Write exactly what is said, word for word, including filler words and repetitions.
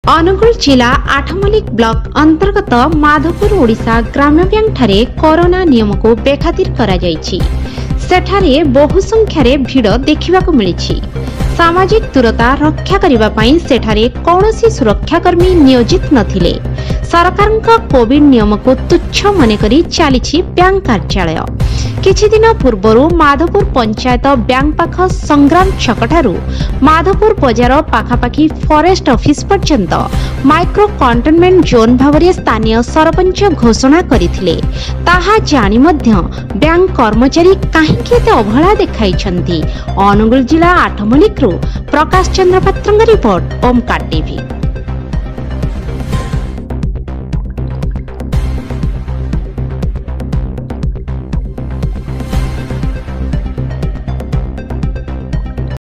अनुगुल जिला आठमल्लिक ब्लॉक अंतर्गत माधवपुर ओडिशा ग्राम्य बैंक ठारे कोरोना नियम को बेखातिर करा जायछि। सेठारे बहु संख्यारे भिड़ देखिबाकु मिलिछि। सामाजिक दूरता रक्षा करिबा पई सेठारे कौनसी सुरक्षाकर्मी नियोजित नथिले। सरकारका कोविड नियम को तुच्छ मने करी चालिछि बैंक कार्यालय। किछि दिन पूर्वरु माधवपुर पंचायत बैंक पाख संग्राम छकठारु माधवपुर बजार पाखापाखी फॉरेस्ट ऑफिस पर्यंत माइक्रो कंटेनमेंट जोन भावरे स्थानीय सरपंच घोषणा करिथिले। ताहा जानि मध्य बैंक कर्मचारी काहेकि एते अवहेला देखाइछन्ती। अनुगुल जिला आठमल्लिक प्रकाश चंद्र पात्रଙ୍କ रिपोर्ट ओमकार टीवी।